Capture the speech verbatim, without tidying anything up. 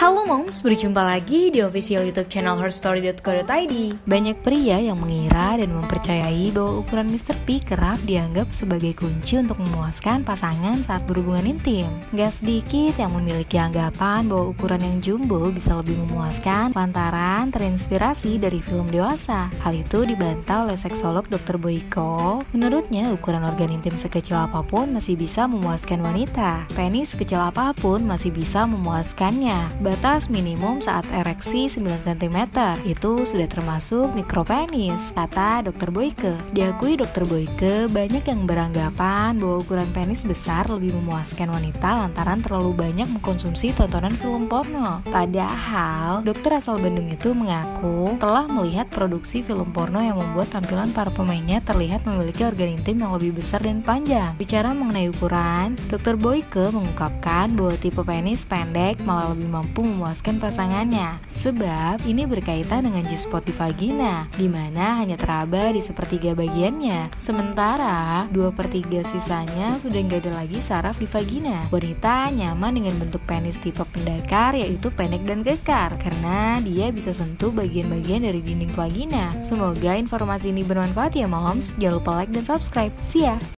Halo moms, berjumpa lagi di official YouTube channel herstory dot co dot i d. Banyak pria yang mengira dan mempercayai bahwa ukuran mister P kerap dianggap sebagai kunci untuk memuaskan pasangan saat berhubungan intim. Gak sedikit yang memiliki anggapan bahwa ukuran yang jumbo bisa lebih memuaskan lantaran terinspirasi dari film dewasa. Hal itu dibantah oleh seksolog dokter Boyko. Menurutnya, ukuran organ intim sekecil apapun masih bisa memuaskan wanita. Penis sekecil apapun masih bisa memuaskannya. Batas minimum saat ereksi sembilan sentimeter itu sudah termasuk mikropenis, kata dokter Boyke. Diakui dokter Boyke, banyak yang beranggapan bahwa ukuran penis besar lebih memuaskan wanita lantaran terlalu banyak mengkonsumsi tontonan film porno. Padahal dokter asal Bandung itu mengaku telah melihat produksi film porno yang membuat tampilan para pemainnya terlihat memiliki organ intim yang lebih besar dan panjang. Bicara mengenai ukuran, dokter Boyke mengungkapkan bahwa tipe penis pendek malah lebih mampu memuaskan pasangannya, sebab ini berkaitan dengan G-spot di vagina, di mana hanya teraba di sepertiga bagiannya, sementara dua per tiga sisanya sudah nggak ada lagi saraf di vagina. Wanita nyaman dengan bentuk penis tipe pendekar, yaitu pendek dan kekar, karena dia bisa sentuh bagian-bagian dari dinding vagina. Semoga informasi ini bermanfaat ya moms, jangan lupa like dan subscribe. See ya!